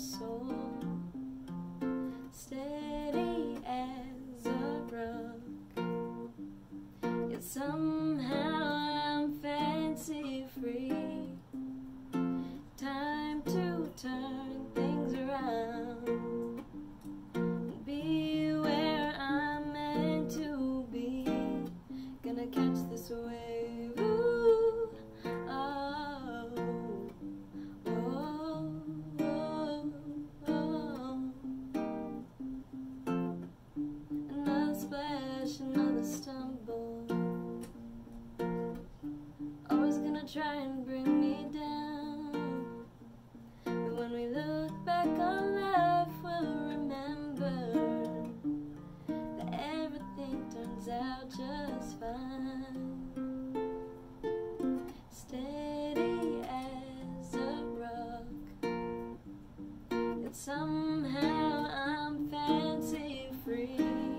soul, steady as a rock. Yet somehow I'm fancy free. Time to turn things around and be where I'm meant to be. Gonna catch this wave. Ooh, oh, oh, oh, oh. Another splash, another stumble. Always gonna try and bring me down. But when we look back on life, we'll remember that everything turns out just fine. Steady as a rock, yet somehow I'm fancy free.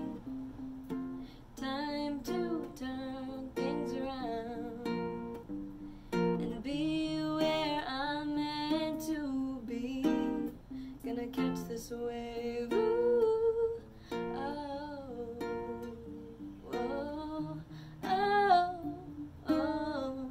Time to turn things around and be where I'm meant to be. Gonna catch this wave. Ooh, oh, oh, oh, oh.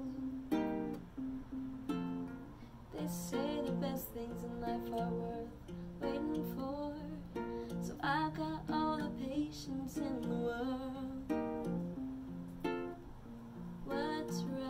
They say the best things in life are worth waiting for, so I got all the patience in the world. What's right?